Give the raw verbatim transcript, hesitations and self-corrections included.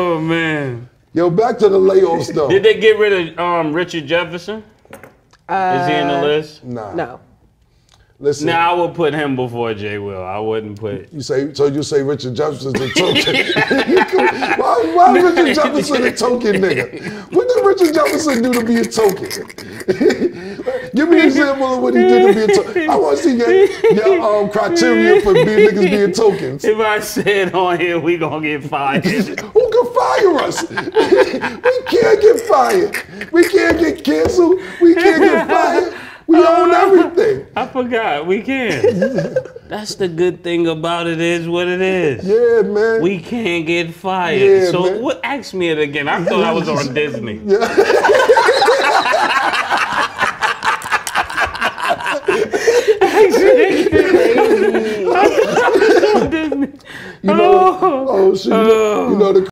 Oh man. Yo, back to the layoffs though. Did they get rid of um, Richard Jefferson? Uh, Is he in the list? Nah. No. Listen. Now I would put him before J. Will. I wouldn't put. You say so? You say Richard Jefferson's the token? why, why Richard Jefferson a token nigga? What did Richard Jefferson do to be a token? Give me an example of what he did to be a token. I want to see your, your um, criteria for being niggas being tokens. If I say it on here, we gonna get fired. Who can fire us? We can't get fired. We can't get canceled. We can't get fired. We own everything. I forgot. We can. That's the good thing about it is what it is. Yeah, man. We can't get fired. Yeah, so man. what? Ask me it again. I thought I was on Disney. Yeah. I thought I was on Disney. You know, oh, shit, you know, you know the